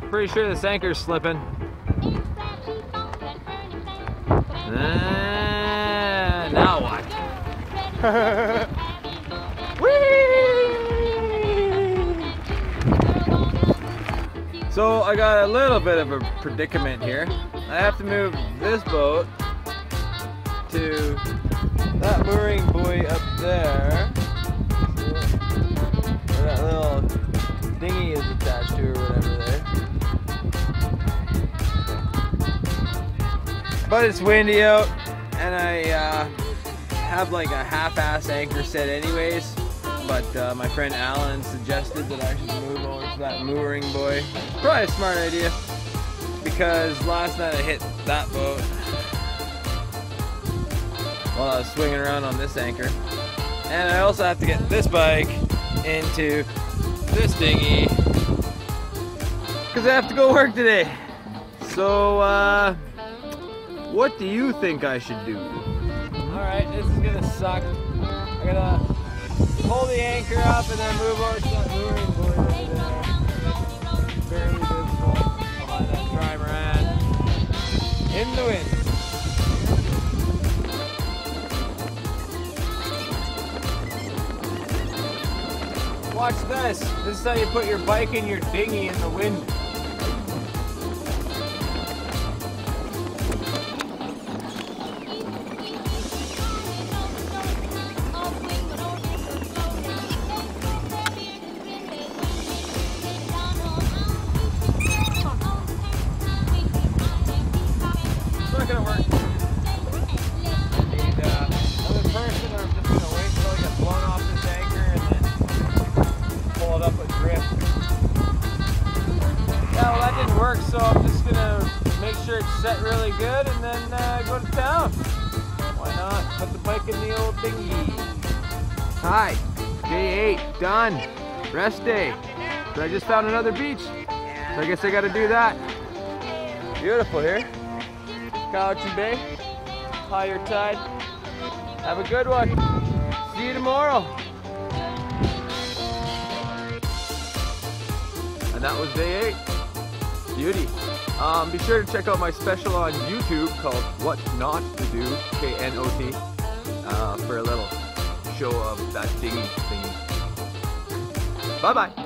Pretty sure this anchor's slipping. Now what? So I got a little bit of a predicament here. I have to move this boat to that mooring buoy up there. Where that little dinghy is attached to or whatever there. But it's windy out and I have like a half-ass anchor set anyways. But my friend Alan suggested that I should move over to that mooring buoy. Probably a smart idea because last night I hit that boat while I was swinging around on this anchor. And I also have to get this bike into this dinghy because I have to go work today. So what do you think I should do? Alright, this is gonna suck. I gotta pull the anchor up and then move over to that mooring buoy over there. It's barely visible behind that trimaran in the wind. Watch this. This is how you put your bike in your dinghy in the wind. Gonna work. I need another person, or I'm just gonna wait until I get blown off this anchor and then pull it up with grip. Yeah, well that didn't work, so I'm just gonna make sure it's set really good and then go to town. Why not? Put the bike in the old dinghy. Hi, day 8, done. Rest day. So I just found another beach. So I guess I gotta do that. Beautiful here. Cowichan Bay, higher tide. Have a good one. See you tomorrow. And that was day 8. Beauty. Be sure to check out my special on YouTube called What Not to Do, KNOT, for a little show of that dinghy thingy. Bye bye.